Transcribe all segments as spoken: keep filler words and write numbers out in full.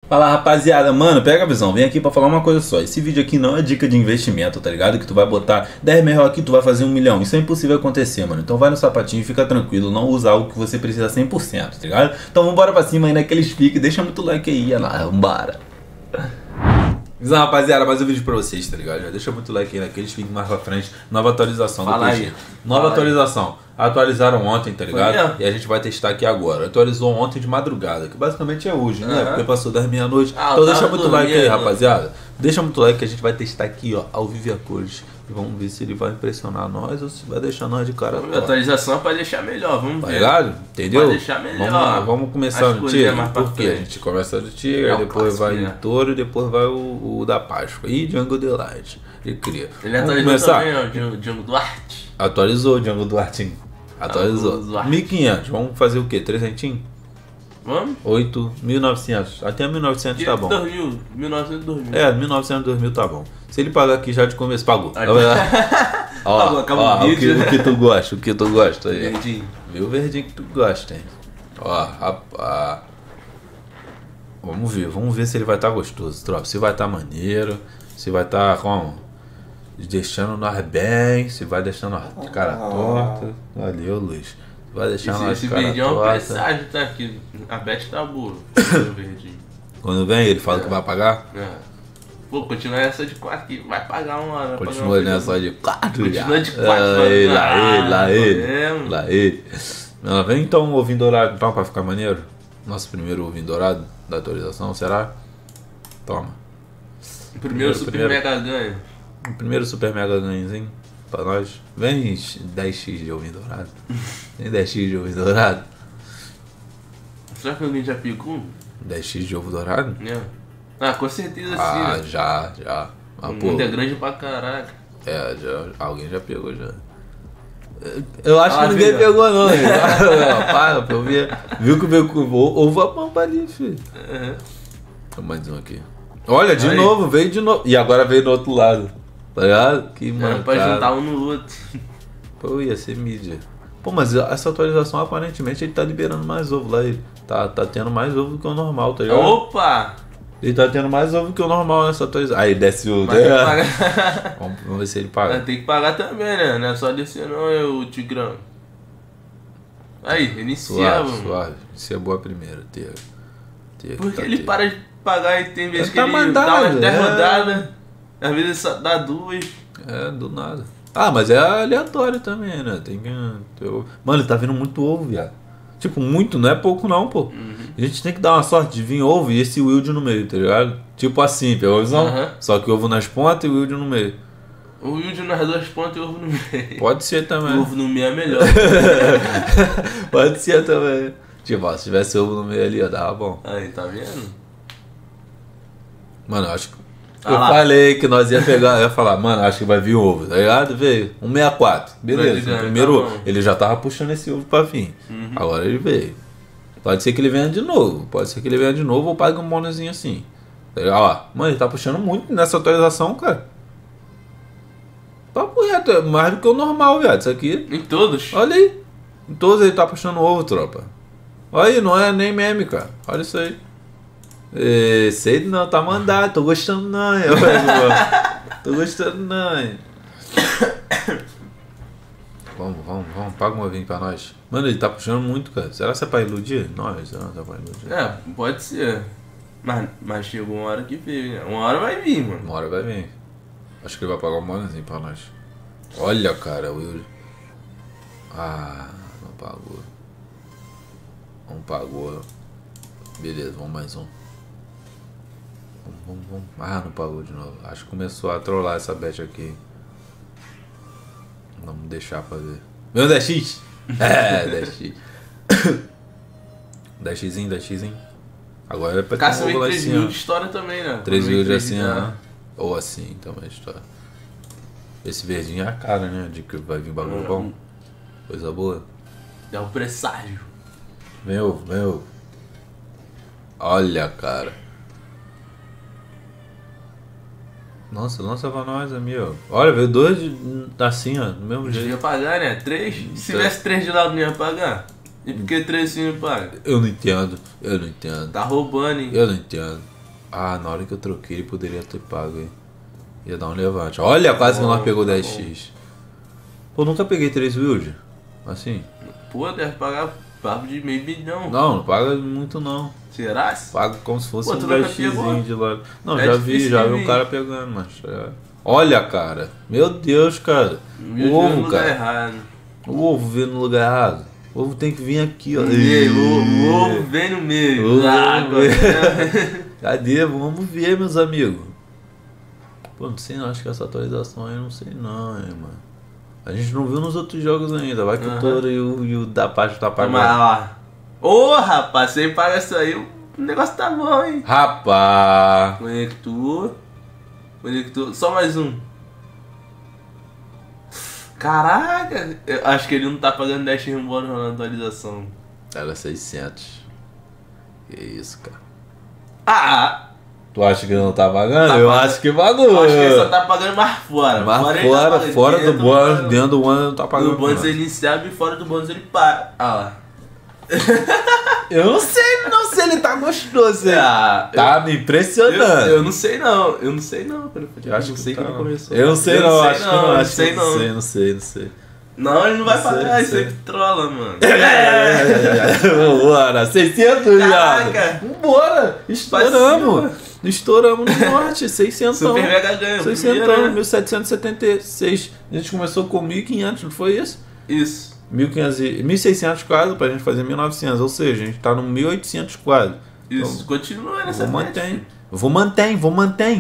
Fala rapaziada, mano, pega a visão, vem aqui pra falar uma coisa só. Esse vídeo aqui não é dica de investimento, tá ligado? Que tu vai botar dez mil aqui, tu vai fazer um milhão. Isso é impossível acontecer, mano. Então vai no sapatinho e fica tranquilo, não usa algo que você precisa cem por cento, tá ligado? Então vambora pra cima aí naqueles piques, deixa muito like aí, é lá, vambora. Então, rapaziada, mais um vídeo pra vocês, tá ligado? Já deixa muito like aí naqueles fiquem mais pra frente. Nova atualização do Fala P G. aí. Nova Fala atualização. Atualizaram ontem, tá ligado? mesmo? E a gente vai testar aqui agora. Atualizou ontem de madrugada, que basicamente é hoje, né? Aham. Porque passou das meia-noite. Ah, então eu deixa tava muito like aí, dormindo. rapaziada. Deixa muito like que a gente vai testar aqui, ó, ao vivo e a cores. E vamos ver se ele vai impressionar nós ou se vai deixar nós de cara A torta. atualização é pra deixar melhor, vamos Tá ver. ligado? Entendeu? Vai deixar melhor. Vamos, vamos começar As no coisas tigre. mais pra Por quê? A frente. gente começa no tigre, É o depois clássico, vai né? em touro e depois vai o, o da Páscoa. E Django Delight. E cria. Ele Vamos atualizou começar? também, ó, o Django- Django Duarte. Atualizou o Django Duarte. Atualizou. Django Duarte. mil e quinhentos. Vamos fazer o quê? trezentos? Vamos? oito, mil e novecentos. Até mil e novecentos tá bom. dois mil, mil e novecentos, dois mil. É, mil e novecentos, dois mil tá bom. Se ele pagar aqui já de começo, pagou. Aí. Ó, Pagou, acabou ó, o o, que, vídeo. o que tu gosta, o que tu gosta aí. Verdinho. Vê o verdinho que tu gosta, hein? Ó, rapaz. Vamos ver, vamos ver se ele vai estar gostoso, tropa. Se vai estar maneiro, se vai estar como? Deixando nós bem, se vai deixando a cara torta. Valeu, Luiz. Vai deixar Esse, nós esse cara verdinho é um torta. presságio, tá aqui. A Beth tá boa. O verdinho. Quando vem, ele fala É. que vai pagar. É. Pô, continua essa de quatro aqui. Vai pagar uma hora. vai pagar Continua uma nessa coisa. de quatro. Continua de já. quatro, Lá ele, mano. lá ele, lá Ah, ele. mesmo. Lá ele. Não, vem então um ovinho dourado então pra ficar maneiro. Nosso primeiro ovinho dourado da atualização, será? Toma. O primeiro super primeiro. mega ganho. O primeiro super mega ganhozinho pra nós. Vem dez x de ovinho dourado. Tem dez x de ovinho dourado. Será que alguém já picou? dez x de ovo dourado? É. Ah, com certeza Ah, sim. né? já, já. Ah, O pô, mundo é grande pra caraca. é, já, alguém já pegou já. Eu acho Ah, que ninguém viu? pegou não, hein? Para, eu vi, viu que veio com o ovo a pampa ali, filho. Uhum. Tem mais um aqui. Olha, de Aí. novo, veio de novo. E agora veio do outro lado. Tá ligado? Que É, mano. pra juntar um no outro. Pô, ia ser mídia. Pô, mas essa atualização aparentemente ele tá liberando mais ovo lá. Ele tá, tá tendo mais ovo do que o normal, tá ligado? Opa! Ele tá tendo mais ovo que o normal nessa atualização. Aí desce o. Mas tem que pagar. Vamos, vamos ver se ele paga. Tem que pagar também, né? Não é só descer não, é o Tigrão. Aí, inicia, Suave, mano. suave. Isso é boa primeira, ter. ter Porque tá ele ter. para de pagar e tem vezes Ele que tá ele mandado, dá umas dez é. rodadas. Às vezes só dá duas. É, do nada. Ah, mas é aleatório também, né? Tem que. eu- Mano, ele tá vindo muito ovo, viado. Tipo, muito, não é pouco não, pô. Uhum. A gente tem que dar uma sorte de vir ovo e esse Wild no meio, tá ligado? Tipo assim, pegou a visão? Aham. Só que ovo nas pontas e o Wild no meio. O Wilde nas duas pontas e o ovo no meio. Pode ser também. O ovo no meio é melhor. Pode ser também. Tipo, ó, se tivesse ovo no meio ali, ó, dava bom. Aí, tá vendo? Mano, eu acho que. Ah eu lá. falei que nós ia pegar, eu ia falar, mano, acho que vai vir ovo, tá ligado? Veio. um sessenta e quatro. Beleza. Grande ganho, O primeiro, tá bom. ele já tava puxando esse ovo pra vir. Uhum. Agora ele veio. Pode ser que ele venha de novo. Pode ser que ele venha de novo ou pague um bônusinho assim. Tá ligado? Ó, mano, ele tá puxando muito nessa atualização, cara. Papo reto, é mais do que o normal, viado. Isso aqui. Em todos. Olha aí. Em todos ele tá puxando ovo, tropa. Olha aí, não é nem meme, cara. Olha isso aí. Ê, sei não, tá mandado. Tô gostando não, hein. Tô gostando não, hein. Vamos, vamos, vamos. Paga um ovinho pra nós. Mano, ele tá puxando muito, cara. Será que é pra iludir? Nós, não, tá pra iludir. É, pode ser. Mas, mas chegou uma hora que veio, né? Uma hora vai vir, mano. Uma hora vai vir. Acho que ele vai pagar um bônusinho pra nós. Olha, cara, o Will. Ah, não pagou. Não pagou. Beleza, vamos mais um. Vamos, vamos, vamos. Ah, não pagou de novo. Acho que começou a trollar essa bet aqui. Vamos deixar pra ver. Meu dez x? É, dez x. dez xzinho, dez xzinho. Agora é pra ter Caça um meio ovo lá três assim, mil ó. de história também, né? três Meio mil de três assim, de- ó. Ou assim também está. Esse verdinho é a cara, né? De que vai vir bagulho bom. Coisa boa. É o presságio. Vem ovo, vem ovo. Olha, cara. Nossa, lança pra nós, amigo. Olha, veio dois de- assim, ó, do mesmo Devia jeito. pagar, né? Três? Se tivesse três de lado, não ia pagar? E por que três assim não paga? Eu não entendo, eu não entendo. Tá roubando, hein? Eu não entendo. Ah, na hora que eu troquei ele poderia ter pago, hein? Ia dar um levante. Olha, quase que nós pegou dez x. Pô, nunca peguei três wild. Assim. Pô, deve pagar papo de meio bilhão. Não, não paga muito não. Será? Paga como se fosse Pô, um tu nunca dez x de lado. Não, É já vi, difícil já de vi um vir. cara pegando, mas. é. Olha, cara. Meu Deus, cara. Meu O ovo, Deus, no lugar cara. errado. O ovo veio no lugar errado. O ovo tem que vir aqui, ó. No meio, o o ovo vem no meio. O ovo Ah, agora. Cadê? Vamos ver, meus amigos. Pô, não sei não, acho que essa atualização aí não sei não, hein, mano. A gente não viu nos outros jogos ainda. Vai que o Aham. Toro e o, e o da parte tá Toma pagando. lá. Ô, rapaz, você paga isso aí, o negócio tá bom, hein? Rapaz. Conectou. Conectou. Só mais um. Caraca, eu acho que ele não tá pagando dez x bônus na atualização. Era seiscentos. Que isso, cara. Ah! Tu acha que ele não tá pagando? Tá eu pagando. acho que pagou. Eu acho que ele só tá pagando mais fora. Mas ele tá fora, pagando. fora do Dentro bônus, do- dentro do bônus não tá pagando. Do bônus não. ele iniciava e fora do bônus ele paga. Ah lá. Eu não sei não se ele tá gostoso, hein? Ah, Tá me eu, impressionando. eu não sei não. Eu não sei não. Eu, Eu acho não que sei tá. quando começou. Eu não sei Eu não, não sei acho que não, não, eu acho sei que não. não sei, não sei, não sei. Não, ele não vai Não sei, pagar, não isso sei. aí trola, mano. Vambora, seiscentos já. Caraca. Vambora, estouramos. Vacilo. Estouramos no norte, seiscentos. Super Mega ganha. seiscentos, primeiro, né? mil setecentos e setenta e seis. A gente começou com mil e quinhentos, não foi isso? Isso. mil e quinhentos e mil e seiscentos quase pra gente fazer mil e novecentos, ou seja, a gente tá no mil e oitocentos quase. Isso. Continua nessa Vou média, manter. filho. Vou manter, vou manter.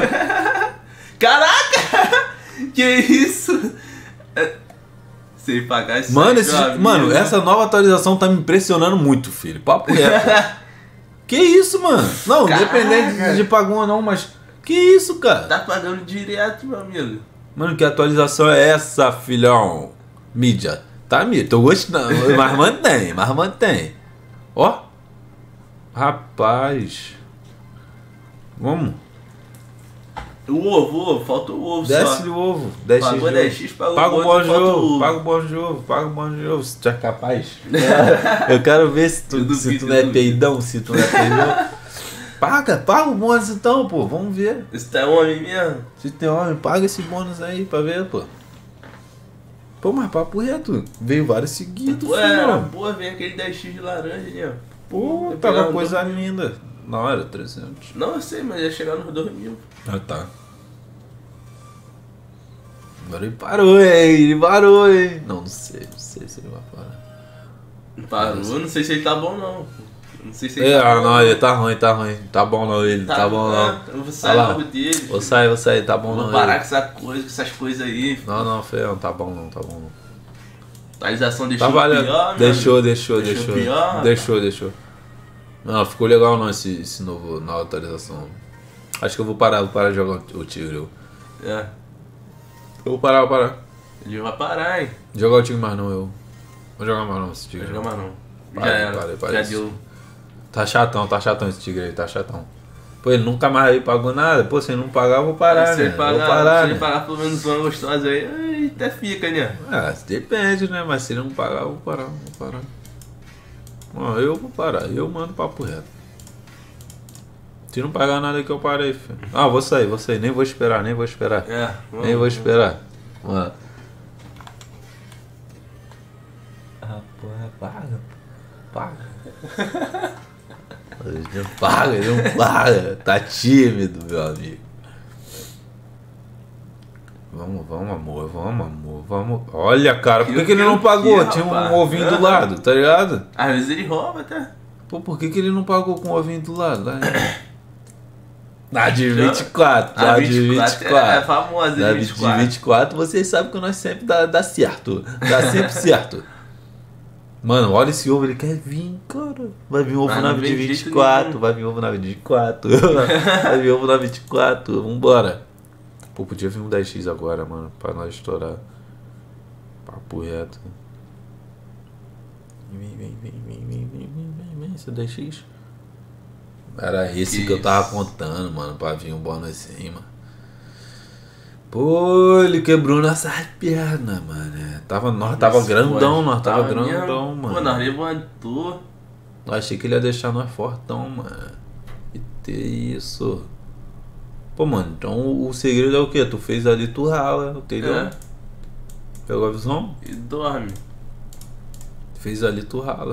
Caraca! Que isso? É, sem pagar isso Mano, aí, esse, meu amigo. mano, essa nova atualização tá me impressionando muito, filho. Papo reto. Que isso, mano? Não, Caraca. independente de pagou ou não, mas que isso, cara? Tá pagando direto, meu amigo. Mano, que atualização é essa, filhão? Mídia. Tá, mídia. Tô gostando, mas mantém, mas mantém. Ó. Rapaz. Vamos. O ovo, o ovo, falta o ovo Desce só. o ovo. dez x Pagou de dez ovo. x, pagou Paga o o bônus de falta o ovo, ovo. paga o bônus de ovo, paga o bônus de ovo, se tu é capaz. Eu quero ver se tu, Eu se duvido, tu não é eu duvido. peidão, se tu não é peidão. Paga, paga o bônus então, pô, vamos ver. Esse tá homem mesmo? Se tem homem, paga esse bônus aí pra ver, pô. Pô, mas papo reto, veio vários seguidos, Pô, era, filhão. porra, vem aquele dez x de laranja ali, ó. Pô, Eu tava pegava coisa dois mil. linda. Não, era trezentos. Não, eu sei, mas ia chegar nos dois mil. Ah, tá. Agora ele parou, hein? Ele parou, hein? Não, não sei, não sei se ele vai parar. Parou, não sei se ele tá bom, não. Não sei se ele É, tá ah, bom. não, ele tá ruim, tá ruim. Tá bom não, ele, tá, bom não. Eu vou sair Olha lá. logo dele. Vou sair, vou sair, tá bom Vou não. parar ele. com essa coisa, com essas coisas aí. Não, não, feio, tá bom não, tá bom não. Atualização deixou Tá valendo. pior, meu Deixou, amigo. deixou, Deixou deixou. pior, rapaz. Deixou, deixou. Não, ficou legal não esse, esse novo, nova atualização. Acho que eu vou parar, vou parar de jogar o Tigre. Eu É, Eu vou parar, vou parar. ele vai parar, hein? Jogar o Tigre mais não, eu. Vou jogar mais não esse Não Tigre. vai jogar mais não. Parei, Já era, parei, já parei. deu. Tá chatão, tá chatão esse Tigre aí, tá chatão. Pô, ele nunca mais aí pagou nada. Pô, se ele não pagar, eu vou parar, se né? ele pagar, vou parar, se ele né? pagar pelo menos uma gostosa aí, aí até fica, né? Ah, depende, né? Mas se ele não pagar, eu vou parar, vou parar. Ó, eu vou parar, eu mando papo reto. Se não pagar nada que eu parei, filho. Ah, vou sair, vou sair, nem vou esperar, nem vou esperar. É, vamos, Nem vou esperar. Mano. Ah, porra, paga. Paga. Ele não paga, ele não paga. Tá tímido, meu amigo. Vamos, vamos, amor, vamos, amor, vamos. Olha, cara, por que, Que- que ele não que- pagou? que, Tinha um rapaz? ovinho do lado, tá ligado? Às vezes ele rouba até. Pô, por que, que ele não pagou com o ovinho do lado? Lá, Na de vinte e quatro, A na de vinte e quatro vinte e quatro. É, é famosa Na de de vinte e quatro. vinte e quatro, vocês sabem que nós sempre dá, dá certo. Dá sempre certo. Mano, olha esse ovo, ele quer vir, cara. Vai vir ovo Ah, na não de vem de vinte e jeito quatro, nenhum. vai vir ovo na vinte e quatro. Vai vir ovo na vinte e quatro, vambora. Pô, podia vir um dez x agora, mano, pra nós estourar. Papo reto. Vem, vem, vem, vem, vem, vem, vem, vem, vem, esse dez x. Era esse que, Que eu tava isso. contando, mano, pra vir um bônus assim, mano. Pô, ele quebrou nossas pernas, mano. É, Tava, nós tava Isso, grandão, pô, nós tava mesmo. grandão, Pô, mano. nós levantou. Eu achei que ele ia deixar nós fortão, mano. E Que isso. Pô, mano, então o segredo é o quê? Tu fez ali, tu rala, entendeu? É. Pegou a visão? E dorme. Fez ali, tu rala.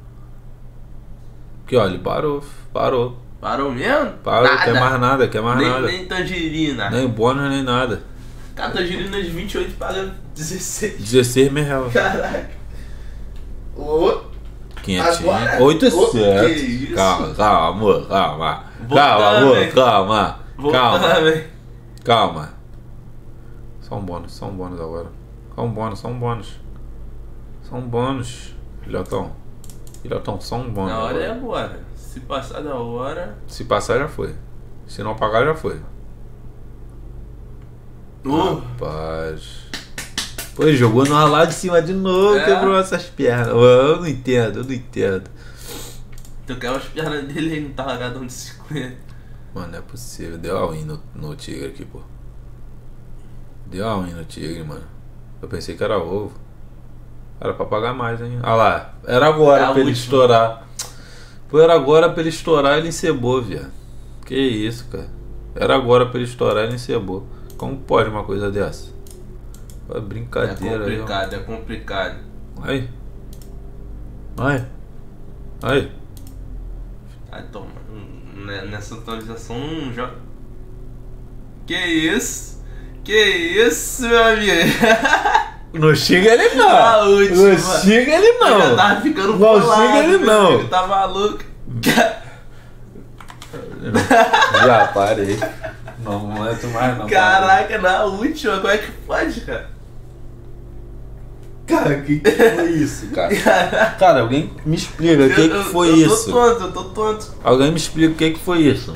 Que ó, ele parou, parou. Parou mesmo? Parou, Nada. quer mais nada, quer mais nem, nada. Nem tangerina. Nem bônus, nem nada. Cara, tangerina de vinte e oito paga dezesseis. dezesseis mil reais. Caraca. Ô. quinhentinho. Agora- oitocentos. Ô, que isso? Calma, calma, amor, calma. Voltando, Calma, amor, hein? calma. Calma, Voltando. calma. Só um bônus, só um bônus agora. Só um bônus, só um bônus. Só um bônus. Filhotão. Filhotão, só um bônus. Na hora é agora. agora. Se passar da hora. Se passar, já foi. Se não pagar, já foi. Uh, Rapaz. Pô, ele jogou no lá de cima de novo, É. quebrou essas pernas. Eu não entendo, eu não entendo. tu quer as pernas dele aí, não tá largadão de cinquenta. Mano, não é possível. Deu all-in no, no tigre aqui, pô. Deu all-in no tigre, mano. Eu pensei que era ovo. Era pra pagar mais, hein? Ah lá, era agora É a pra ele última. estourar. Pô, era agora pra ele estourar e ele encebou, viado. Que isso, cara. Era agora pra ele estourar e ele encebou. Como pode uma coisa dessa? Pô, É brincadeira aí, ó. complicado, é complicado. Aí. Aí. Aí. Ai, toma. Hum, né, Nessa atualização não joga. Que isso? Que isso, meu amigo? Não xinga ele não. A última. Não xinga ele Eu já não. tava ficando Não bolado, xinga ele meu não. amigo, tá maluco? Já parei. Não, não entro mais não. Caraca, na última, como é que pode, cara? Cara, que que foi isso, cara? Cara, alguém me explica o que, Eu- que eu- foi eu isso. tô tonto, eu tô tonto. Alguém me explica o que, que foi isso.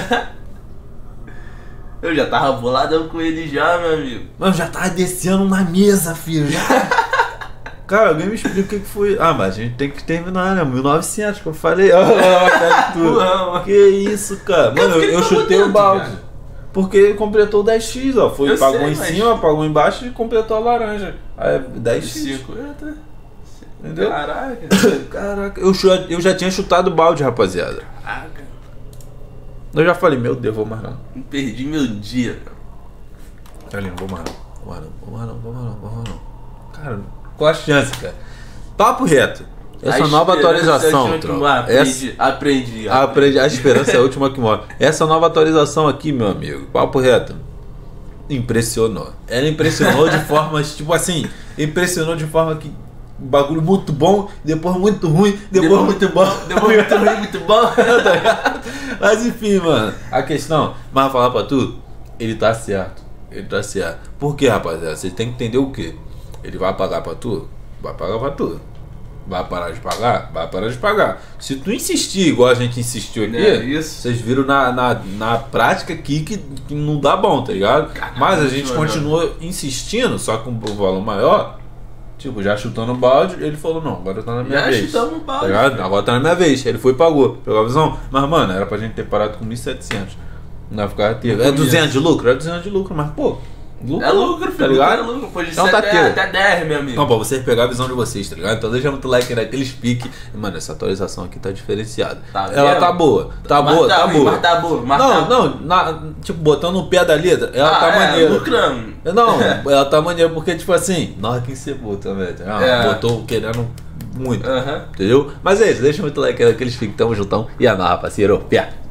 Eu já tava boladão com ele já, meu amigo. Mano, já tava descendo na mesa, filho. Já. Cara, alguém me explica o que, que foi. Ah, mas a gente tem que terminar, né? mil e novecentos que eu falei. Ó, a cara de tudo. Não. Que isso, cara? Mano, eu, que ele eu tomou chutei o tanto, balde. cara? Porque ele completou o dez x, ó. Foi, Eu pagou sei, em mas- cima, pagou embaixo e completou a laranja. Aí é dez x. cinquenta. Entendeu? Caraca. Caraca, eu, chu- eu já tinha chutado o balde, rapaziada. Caraca. Eu já falei, meu Deus, vou mais não. Perdi meu dia, cara. Carlinhos, vou mais não. Vou mais não, vou mais não, vou mais não, vou mais não. Cara, qual a chance, cara? Papo reto. Essa A nova esperança é a atualização, última que tropa. morre. Essa, Aprendi, aprendi. a, aprendi- a esperança é a última que morre. Essa nova atualização aqui, meu amigo, papo reto, impressionou. Ela impressionou de forma, tipo assim, impressionou de forma que bagulho muito bom, depois muito ruim, depois, muito bom. Depois muito ruim, muito bom. Tá ligado? Mas enfim, mano, a questão, mas vou falar pra tu, ele tá certo. Ele tá certo. Por quê, rapaziada? Você tem que entender o quê? Ele vai pagar pra tu? Vai pagar pra tu. Vai parar de pagar? Vai parar de pagar. Se tu insistir igual a gente insistiu aqui, É isso. vocês viram na, na, na prática aqui que, que não dá bom, tá ligado? Caralho, Mas a gente mano. continua insistindo, só com um valor maior. Tipo, já chutando o balde, ele falou, não, agora tá na minha Já vez. chutamos o balde. Tá ligado? Agora tá na minha vez. Ele foi e pagou. Pegou a visão? Mas, mano, era pra gente ter parado com mil e setecentos. Não vai ficar teve. É duzentos de lucro? É duzentos de lucro, mas, pô. Lucro, É lucro, filho. tá ligado? É lucro. Pode Então ser tá até, aqui. até dez, meu amigo. Não, pra vocês pegar a visão de vocês, tá ligado? Então deixa muito like aí naqueles piques. Mano, essa atualização aqui tá diferenciada. Tá ela vendo? tá boa. Tá Mas boa, tá ruim, boa. Mas tá boa. Mas Não, tá... não, na- tipo, botando o pé da letra, ela Ah, tá é, maneira. lucrando. Não, ela tá maneira porque, tipo assim, nós que encebou também, tá ligado? É. Botou querendo muito, Aham. entendeu? Mas é isso, deixa muito like aí naqueles piques, tamo juntão. E a nova, parceiro, pé.